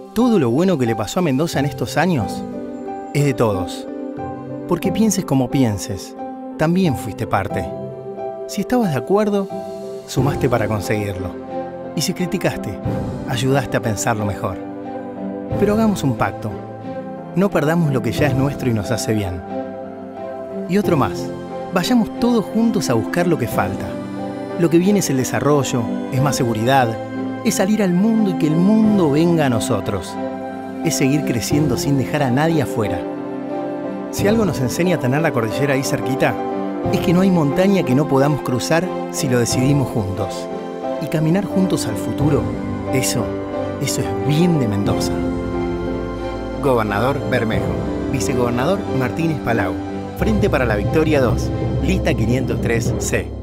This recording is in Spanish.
Todo lo bueno que le pasó a Mendoza en estos años es de todos. Porque pienses como pienses, también fuiste parte. Si estabas de acuerdo, sumaste para conseguirlo. Y si criticaste, ayudaste a pensarlo mejor. Pero hagamos un pacto. No perdamos lo que ya es nuestro y nos hace bien. Y otro más. Vayamos todos juntos a buscar lo que falta. Lo que viene es el desarrollo, es más seguridad, es salir al mundo y que el mundo venga a nosotros. Es seguir creciendo sin dejar a nadie afuera. Si algo nos enseña a tener la cordillera ahí cerquita, es que no hay montaña que no podamos cruzar si lo decidimos juntos. Y caminar juntos al futuro, eso es bien de Mendoza. Gobernador Bermejo. Vicegobernador Martínez Palau. Frente para la Victoria 2. Lista 503C.